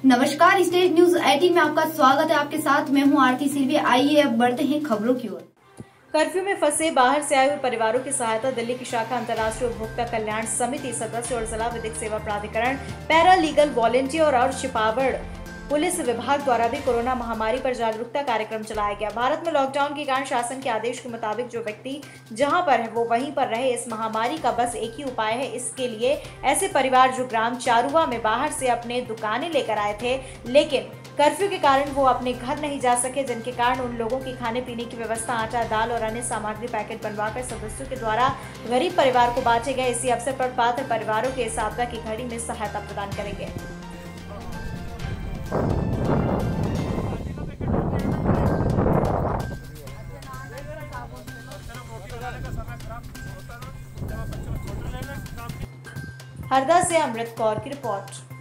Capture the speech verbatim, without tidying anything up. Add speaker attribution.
Speaker 1: नमस्कार, stage news अठारह में आपका स्वागत है। आपके साथ मैं हूं आरती सिरवे। आइए अब बढ़ते हैं खबरों की ओर।
Speaker 2: कर्फ्यू में फंसे बाहर से आए हुए परिवारों की सहायता दिल्ली की शाखा अंतर्राष्ट्रीय उपभोक्ता कल्याण समिति सदस्य और जिला विधिक सेवा प्राधिकरण, पैरा लीगल वॉलेंटियर और छिपावड़ पुलिस विभाग द्वारा भी कोरोना महामारी पर जागरूकता कार्यक्रम चलाया गया। भारत में लॉकडाउन के कारण शासन के आदेश के मुताबिक जो व्यक्ति जहां पर है वो वहीं पर रहे। इस महामारी का बस एक ही उपाय है। इसके लिए ऐसे परिवार जो ग्राम चारुआ में बाहर से अपने दुकानें लेकर आए थे, लेकिन कर्फ्यू के कारण वो अपने घर नहीं जा सके, जिनके कारण उन लोगों की खाने पीने की व्यवस्था आटा, दाल और अन्य सामग्री पैकेट बनवाकर सदस्यों के द्वारा गरीब परिवार को बांटे गए। इसी अवसर पर पात्र परिवारों के इस आपदा की घड़ी में सहायता प्रदान करेंगे। हरदा से अमृत कौर की रिपोर्ट।